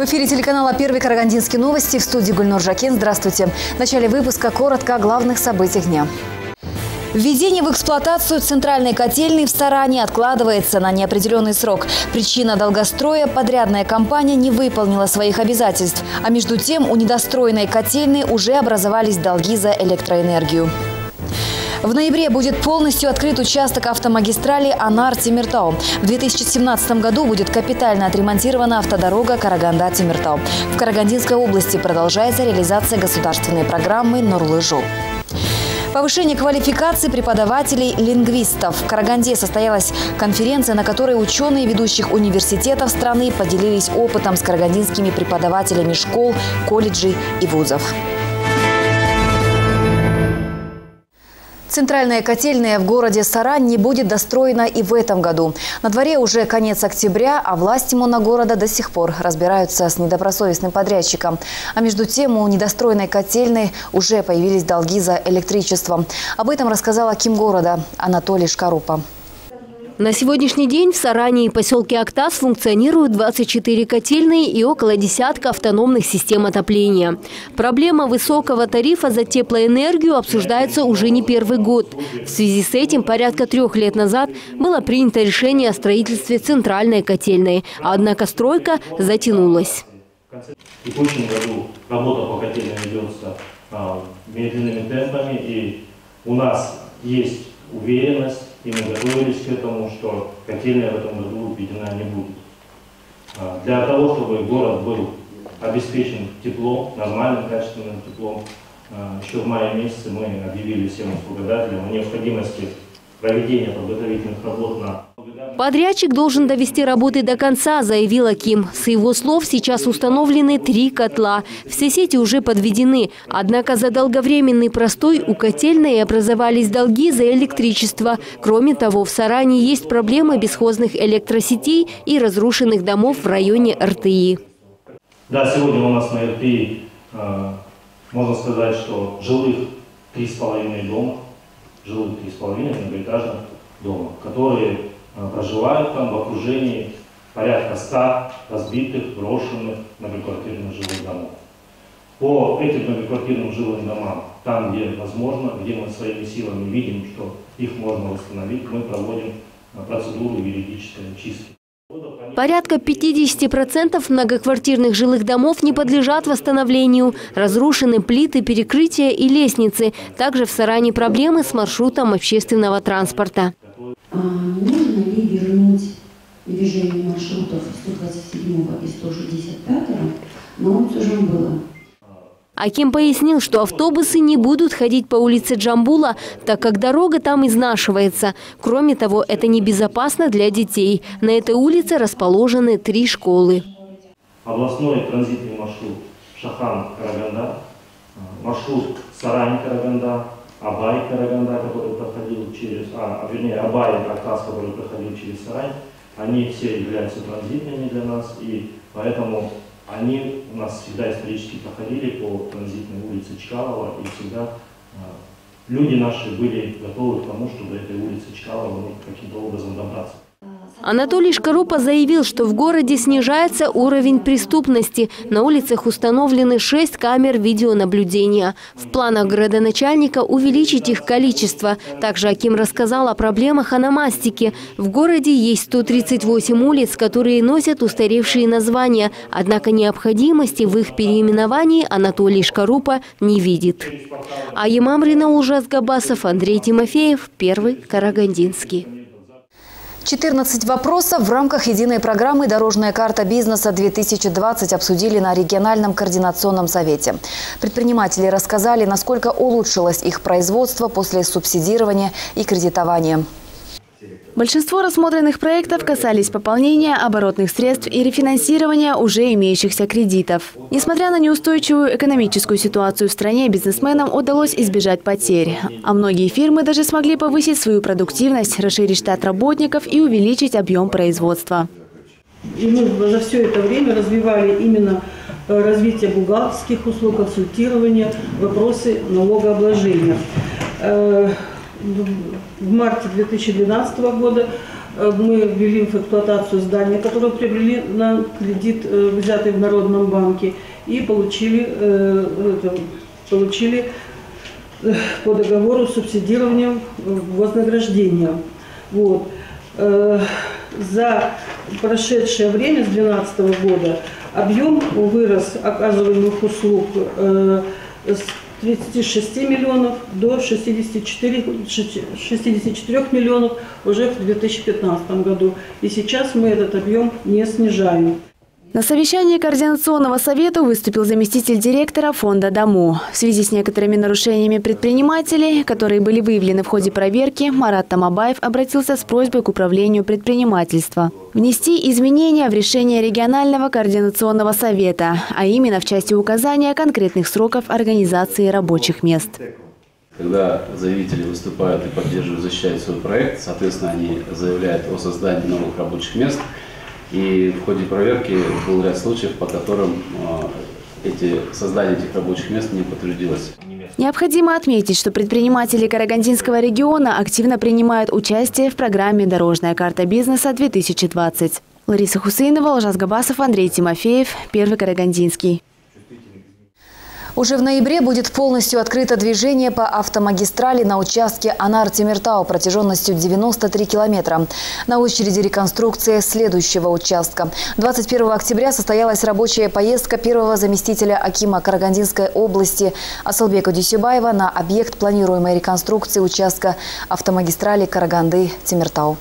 эфире телеканала «Первый Карагандинские новости», в студии Гульнур Жакен. Здравствуйте. В начале выпуска коротко о главных событиях дня. Введение в эксплуатацию центральной котельной в Саране откладывается на неопределенный срок. Причина долгостроя – подрядная компания не выполнила своих обязательств. А между тем у недостроенной котельной уже образовались долги за электроэнергию. В ноябре будет полностью открыт участок автомагистрали Анар-Темиртау. В 2017 году будет капитально отремонтирована автодорога Караганда-Темиртау. В Карагандинской области продолжается реализация государственной программы «Нурлы-Жол». Повышение квалификации преподавателей-лингвистов. В Караганде состоялась конференция, на которой ученые ведущих университетов страны поделились опытом с карагандинскими преподавателями школ, колледжей и вузов. Центральная котельная в городе Сарань не будет достроена и в этом году. На дворе уже конец октября, а власти моногорода до сих пор разбираются с недобросовестным подрядчиком. А между тем у недостроенной котельной уже появились долги за электричество. Об этом рассказал аким города Анатолий Шкарупа. На сегодняшний день в Саране и поселке Актас функционируют 24 котельные и около десятка автономных систем отопления. Проблема высокого тарифа за теплоэнергию обсуждается уже не первый год. В связи с этим порядка 3 лет назад было принято решение о строительстве центральной котельной. Однако стройка затянулась. В текущем году работа по котельной ведется медленными темпами, и у нас есть уверенность, и мы готовились к этому, что котельная в этом году введена не будет. Для того, чтобы город был обеспечен теплом, нормальным, качественным теплом, еще в мае месяце мы объявили всем услугодателям о необходимости проведения подготовительных работ на... Подрядчик должен довести работы до конца, заявил аким. С его слов, сейчас установлены 3 котла. Все сети уже подведены. Однако за долговременный простой у котельной образовались долги за электричество. Кроме того, в Саране есть проблемы бесхозных электросетей и разрушенных домов в районе РТИ. Да, сегодня у нас на РТИ, можно сказать, что жилых 3,5 дома, многоэтажных дома, которые проживают там в окружении порядка 100 разбитых, брошенных многоквартирных жилых домов. По этим многоквартирным жилым домам, там, где возможно, где мы своими силами видим, что их можно восстановить, мы проводим процедуру юридической чистки. Порядка 50% многоквартирных жилых домов не подлежат восстановлению. Разрушены плиты, перекрытия и лестницы. Также в Саране проблемы с маршрутом общественного транспорта. Нужно ли вернуть движение маршрутов 127 и 165 на улицу Джамбула? Аким пояснил, что автобусы не будут ходить по улице Джамбула, так как дорога там изнашивается. Кроме того, это небезопасно для детей. На этой улице расположены 3 школы. Областной транзитный маршрут Шахан-Караганда, маршрут Сарань-Караганда, Абай-Караганда, который проходил через, Абай-Актас, который проходил через Сарань, они все являются транзитными для нас, и поэтому они у нас всегда исторически проходили по транзитной улице Чкалова, и всегда люди наши были готовы к тому, чтобы этой улице Чкалова нужно каким-то образом добраться. Анатолий Шкарупа заявил, что в городе снижается уровень преступности. На улицах установлены 6 камер видеонаблюдения. В планах градоначальника увеличить их количество. Также аким рассказал о проблемах ономастики. В городе есть 138 улиц, которые носят устаревшие названия. Однако необходимости в их переименовании Анатолий Шкарупа не видит. Аим Амрина, Улжас Габасов, Андрей Тимофеев, Первый Карагандинский. 14 вопросов в рамках единой программы «Дорожная карта бизнеса-2020» обсудили на региональном координационном совете. Предприниматели рассказали, насколько улучшилось их производство после субсидирования и кредитования. Большинство рассмотренных проектов касались пополнения оборотных средств и рефинансирования уже имеющихся кредитов. Несмотря на неустойчивую экономическую ситуацию в стране, бизнесменам удалось избежать потерь. А многие фирмы даже смогли повысить свою продуктивность, расширить штат работников и увеличить объем производства. И мы за все это время развивали именно развитие бухгалтерских услуг, консультирование, вопросы налогообложения. В марте 2012 года Мы ввели в эксплуатацию здание, которое приобрели на кредит, взятый в Народном банке, и получили по договору субсидированием вознаграждения. Вот. За прошедшее время с 2012 года объем вырос оказываемых услуг с 36 миллионов до 64 миллионов уже в 2015 году. И сейчас мы этот объем не снижаем. На совещании Координационного совета выступил заместитель директора фонда «Дому». В связи с некоторыми нарушениями предпринимателей, которые были выявлены в ходе проверки, Марат Тамабаев обратился с просьбой к управлению предпринимательства внести изменения в решение регионального координационного совета, а именно в части указания конкретных сроков организации рабочих мест. Когда заявители выступают и поддерживают, защищают свой проект, соответственно, они заявляют о создании новых рабочих мест. И в ходе проверки был ряд случаев, по которым создание этих рабочих мест не подтвердилось. Необходимо отметить, что предприниматели Карагандинского региона активно принимают участие в программе «Дорожная карта бизнеса-2020». Лариса Хусейнова, Олжас Габасов, Андрей Тимофеев, Первый Карагандинский. Уже в ноябре будет полностью открыто движение по автомагистрали на участке Анар-Темиртау протяженностью 93 километра. На очереди реконструкция следующего участка. 21 октября состоялась рабочая поездка первого заместителя акима Карагандинской области Асылбека Дюсебаева на объект планируемой реконструкции участка автомагистрали Караганды-Темиртау.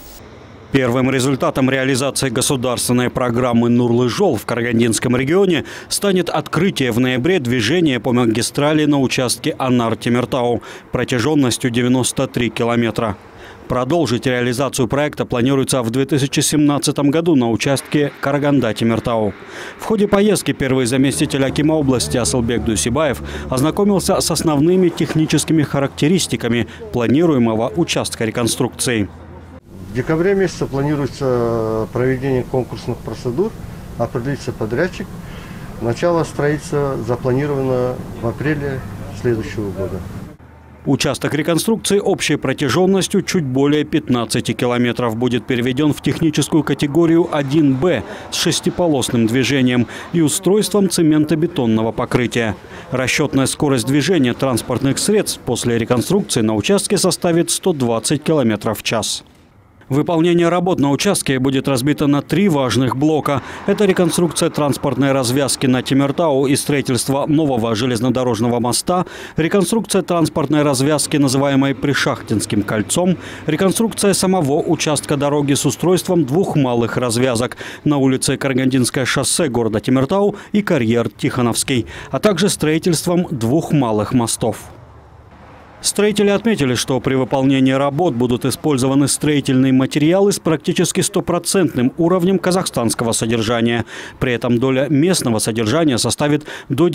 Первым результатом реализации государственной программы «Нурлы-Жол» в Карагандинском регионе станет открытие в ноябре движения по магистрали на участке Анар-Темиртау протяженностью 93 километра. Продолжить реализацию проекта планируется в 2017 году на участке Караганда-Темиртау. В ходе поездки первый заместитель акима области Асылбек Дюсебаев ознакомился с основными техническими характеристиками планируемого участка реконструкции. В декабре месяце планируется проведение конкурсных процедур, определится подрядчик. Начало строительства запланировано в апреле следующего года. Участок реконструкции общей протяженностью чуть более 15 километров будет переведен в техническую категорию 1Б с шестиполосным движением и устройством цементно-бетонного покрытия. Расчетная скорость движения транспортных средств после реконструкции на участке составит 120 километров в час. Выполнение работ на участке будет разбито на 3 важных блока. Это реконструкция транспортной развязки на Темиртау и строительство нового железнодорожного моста, реконструкция транспортной развязки, называемой Пришахтинским кольцом, реконструкция самого участка дороги с устройством 2 малых развязок на улице Карагандинское шоссе города Темиртау и карьер Тихоновский, а также строительством 2 малых мостов. Строители отметили, что при выполнении работ будут использованы строительные материалы с практически 100% уровнем казахстанского содержания. При этом доля местного содержания составит до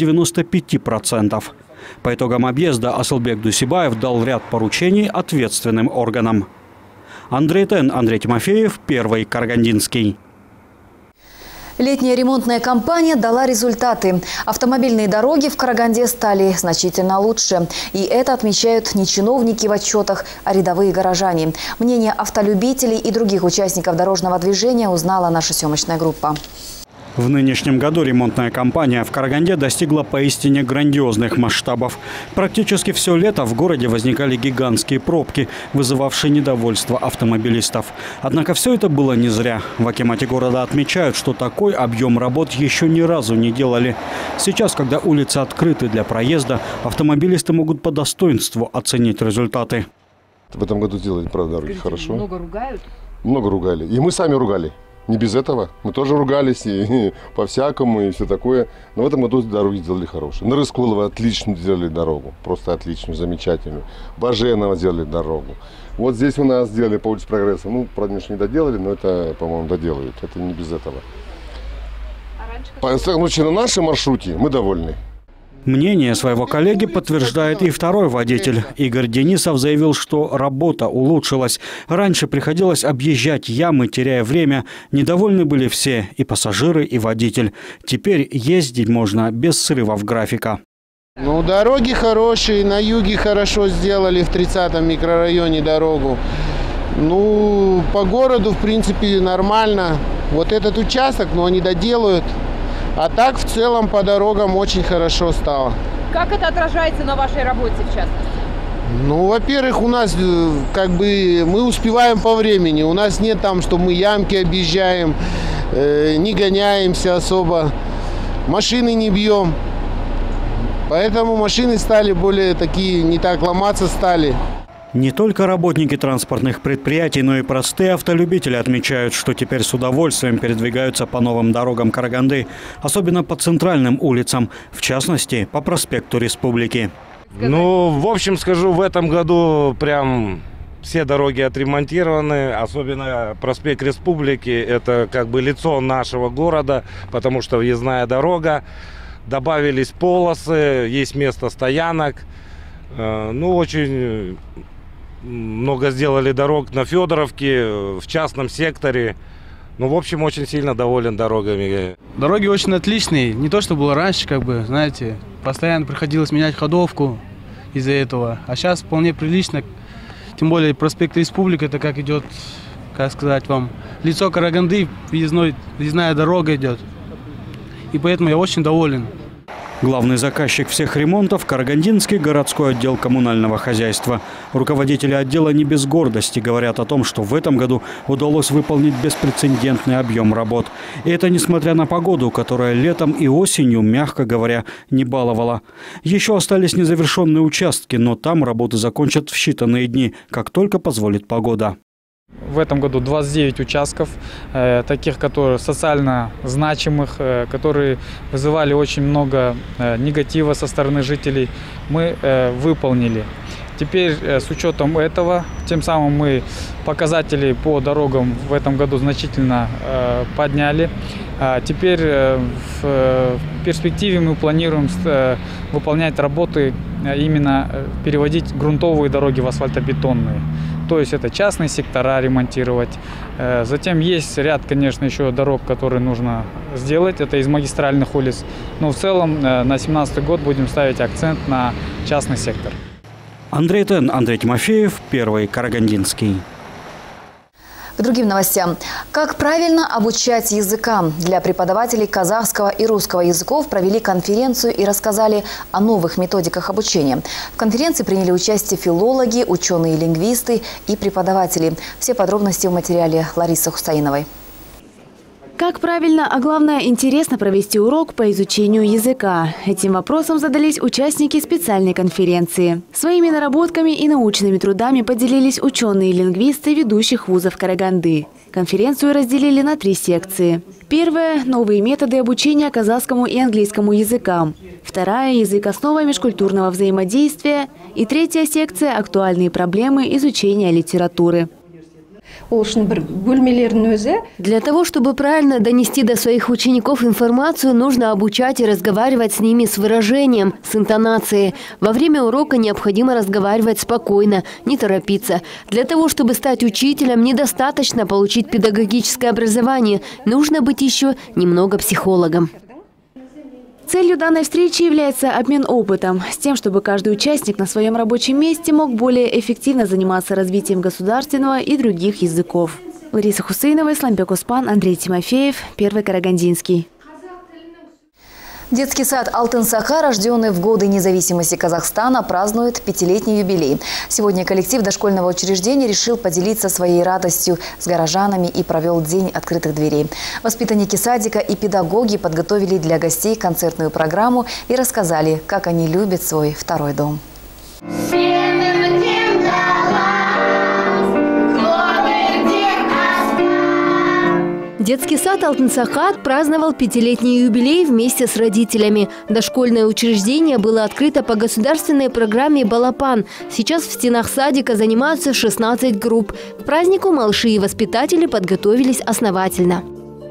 95%. По итогам объезда Асылбек Дюсебаев дал ряд поручений ответственным органам. Андрей Тимофеев, Первый Карагандинский. Летняя ремонтная кампания дала результаты. Автомобильные дороги в Караганде стали значительно лучше. И это отмечают не чиновники в отчетах, а рядовые горожане. Мнение автолюбителей и других участников дорожного движения узнала наша съемочная группа. В нынешнем году ремонтная кампания в Караганде достигла поистине грандиозных масштабов. Практически все лето в городе возникали гигантские пробки, вызывавшие недовольство автомобилистов. Однако все это было не зря. В акимате города отмечают, что такой объем работ еще ни разу не делали. Сейчас, когда улицы открыты для проезда, автомобилисты могут по достоинству оценить результаты. В этом году сделали, правда, дороги хорошо. Много ругают? Много ругали. И мы сами ругали. Не без этого. Мы тоже ругались и по-всякому, и все такое. Но в этом году дороги сделали хорошие. На Рыскулова отлично сделали дорогу. Просто отличную, замечательную. Баженова сделали дорогу. Вот здесь у нас сделали по улице Прогресса. Ну, правда, не доделали, но это, по-моему, доделают. Это не без этого. На нашем маршруте мы довольны. Мнение своего коллеги подтверждает и второй водитель. Игорь Денисов заявил, что работа улучшилась. Раньше приходилось объезжать ямы, теряя время. Недовольны были все, и пассажиры, и водитель. Теперь ездить можно без срывов графика. Ну, дороги хорошие, на юге хорошо сделали, в 30-м микрорайоне дорогу. Ну, по городу, в принципе, нормально. Вот этот участок, но они доделают. А так, в целом, по дорогам очень хорошо стало. Как это отражается на вашей работе, в частности? Ну, во-первых, у нас, как бы, мы успеваем по времени. У нас нет там, что мы ямки объезжаем, не гоняемся особо, машины не бьем. Поэтому машины стали более такие, не так ломаться стали. Не только работники транспортных предприятий, но и простые автолюбители отмечают, что теперь с удовольствием передвигаются по новым дорогам Караганды, особенно по центральным улицам, в частности, по проспекту Республики. Ну, в общем, скажу, в этом году прям все дороги отремонтированы, особенно проспект Республики. Это как бы лицо нашего города, потому что въездная дорога. Добавились полосы, есть место стоянок. Ну, очень много сделали дорог на Федоровке, в частном секторе. Ну, в общем, очень сильно доволен дорогами. Дороги очень отличные. Не то, что было раньше, как бы, знаете, постоянно приходилось менять ходовку из-за этого. А сейчас вполне прилично. Тем более проспект Республики, это как идет, как сказать вам, лицо Караганды, въездная дорога идет. И поэтому я очень доволен. Главный заказчик всех ремонтов – Карагандинский городской отдел коммунального хозяйства. Руководители отдела не без гордости говорят о том, что в этом году удалось выполнить беспрецедентный объем работ. И это несмотря на погоду, которая летом и осенью, мягко говоря, не баловала. Еще остались незавершенные участки, но там работы закончат в считанные дни, как только позволит погода. В этом году 29 участков, таких, которые социально значимых, которые вызывали очень много негатива со стороны жителей, мы выполнили. Теперь с учетом этого, тем самым мы показатели по дорогам в этом году значительно подняли. Теперь в перспективе мы планируем выполнять работы, именно переводить грунтовые дороги в асфальтобетонные. То есть это частные сектора ремонтировать. Затем есть ряд, конечно, еще дорог, которые нужно сделать. Это из магистральных улиц. Но в целом на 2017 год будем ставить акцент на частный сектор. Андрей Тен, Андрей Тимофеев, Первый Карагандинский. К другим новостям. Как правильно обучать языкам? Для преподавателей казахского и русского языков провели конференцию и рассказали о новых методиках обучения. В конференции приняли участие филологи, ученые-лингвисты и преподаватели. Все подробности в материале Ларисы Хусаиновой. Как правильно, а главное, интересно провести урок по изучению языка? Этим вопросом задались участники специальной конференции. Своими наработками и научными трудами поделились ученые-лингвисты ведущих вузов Караганды. Конференцию разделили на 3 секции. Первая – новые методы обучения казахскому и английскому языкам. Вторая – язык основа межкультурного взаимодействия. И третья секция – актуальные проблемы изучения литературы. Для того, чтобы правильно донести до своих учеников информацию, нужно обучать и разговаривать с ними с выражением, с интонацией. Во время урока необходимо разговаривать спокойно, не торопиться. Для того, чтобы стать учителем, недостаточно получить педагогическое образование. Нужно быть еще немного психологом. Целью данной встречи является обмен опытом, с тем, чтобы каждый участник на своем рабочем месте мог более эффективно заниматься развитием государственного и других языков. Лариса Хусаинова, Исламбек Оспан, Андрей Тимофеев, Первый Карагандинский. Детский сад «Алтын-Саха», рожденный в годы независимости Казахстана, празднует 5-летний юбилей. Сегодня коллектив дошкольного учреждения решил поделиться своей радостью с горожанами и провел день открытых дверей. Воспитанники садика и педагоги подготовили для гостей концертную программу и рассказали, как они любят свой второй дом. Детский сад «Алтын-Саха» отпраздновал 5-летний юбилей вместе с родителями. Дошкольное учреждение было открыто по государственной программе «Балапан». Сейчас в стенах садика занимаются 16 групп. К празднику малыши и воспитатели подготовились основательно.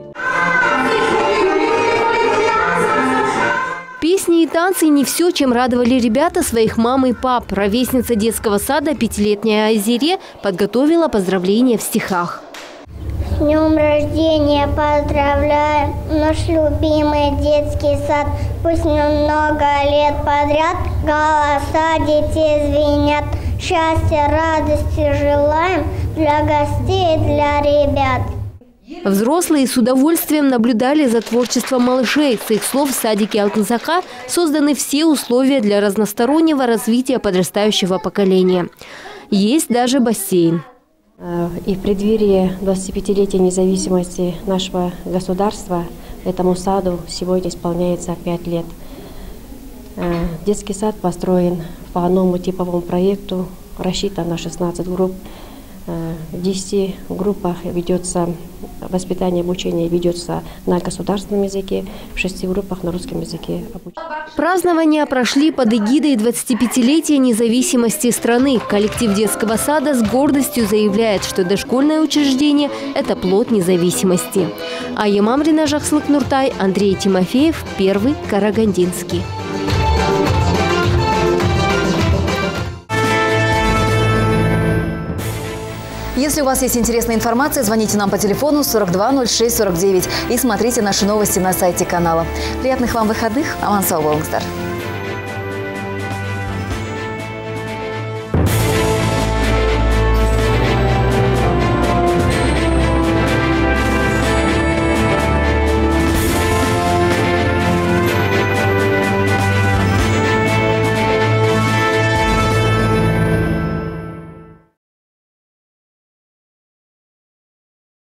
Песни и танцы – не все, чем радовали ребята своих мам и пап. Ровесница детского сада, 5-летняя Айзере, подготовила поздравления в стихах. С днем рождения поздравляю наш любимый детский сад. Пусть много лет подряд голоса детей звенят. Счастья, радости желаем, для гостей, для ребят. Взрослые с удовольствием наблюдали за творчеством малышей. С их слов, в садике Алтынсаха созданы все условия для разностороннего развития подрастающего поколения. Есть даже бассейн. И в преддверии 25-летия независимости нашего государства этому саду сегодня исполняется 5 лет. Детский сад построен по новому типовому проекту, рассчитан на 16 групп. В 10 группах ведется воспитание, обучение ведется на государственном языке, в 6 группах на русском языке. Празднования прошли под эгидой 25-летия независимости страны. Коллектив детского сада с гордостью заявляет, что дошкольное учреждение – это плод независимости. Ая Мамрина, Жакслык Нуртай, Андрей Тимофеев, Первый Карагандинский. Если у вас есть интересная информация, звоните нам по телефону 42 06 49 и смотрите наши новости на сайте канала. Приятных вам выходных. Аман сау болыңыздар.